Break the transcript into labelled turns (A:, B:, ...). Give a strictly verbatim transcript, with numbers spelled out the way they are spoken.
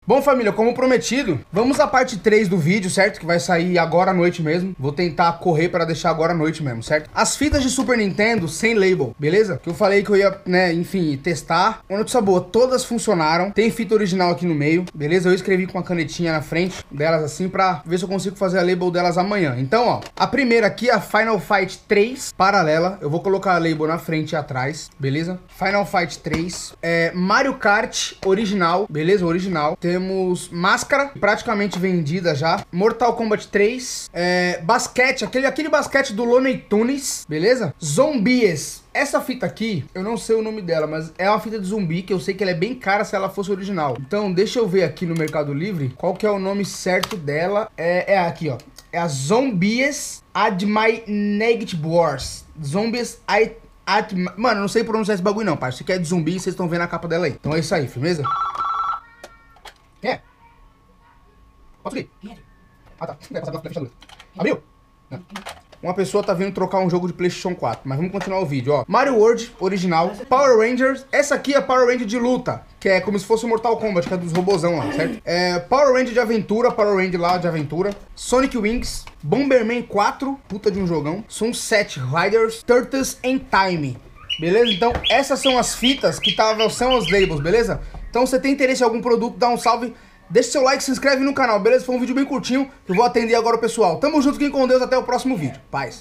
A: Bom, família, como prometido, vamos à parte três do vídeo, certo? Que vai sair agora à noite mesmo. Vou tentar correr para deixar agora à noite mesmo, certo? As fitas de Super Nintendo sem label, beleza? Que eu falei que eu ia, né, enfim, testar. Uma notícia boa, todas funcionaram. Tem fita original aqui no meio, beleza? Eu escrevi com a canetinha na frente delas assim pra ver se eu consigo fazer a label delas amanhã. Então, ó, a primeira aqui é a Final Fight três paralela. Eu vou colocar a label na frente e atrás, beleza? Final Fight três. É, Mario Kart original, beleza? Original. Temos Máscara, praticamente vendida já. Mortal Kombat três. É, basquete, aquele, aquele basquete do Looney Tunes, beleza? Zombies. Essa fita aqui, eu não sei o nome dela, mas é uma fita de zumbi que eu sei que ela é bem cara se ela fosse original. Então, deixa eu ver aqui no Mercado Livre qual que é o nome certo dela. É, é aqui, ó. É a Zombies at My Negative Wars. Zombies at... at Mano, eu não sei pronunciar esse bagulho não, parça. Se quer de zumbi, vocês estão vendo a capa dela aí. Então é isso aí, firmeza? É. Posso ir? Ah, tá. É, passar pela fechadura. Abriu? Não. Uma pessoa tá vindo trocar um jogo de PlayStation quatro, mas vamos continuar o vídeo, ó. Mario World, original. Power Rangers. Essa aqui é a Power Ranger de luta, que é como se fosse o Mortal Kombat, que é dos robozão lá, certo? É, Power Ranger de aventura, Power Ranger lá de aventura. Sonic Wings. Bomberman quatro, puta de um jogão. São sete Riders, Turtles in Time. Beleza? Então, essas são as fitas que tavam, são os labels, beleza? Então, se você tem interesse em algum produto, dá um salve. Deixa seu like, se inscreve no canal, beleza? Foi um vídeo bem curtinho, que eu vou atender agora o pessoal. Tamo junto, fiquem com Deus, até o próximo vídeo. Paz.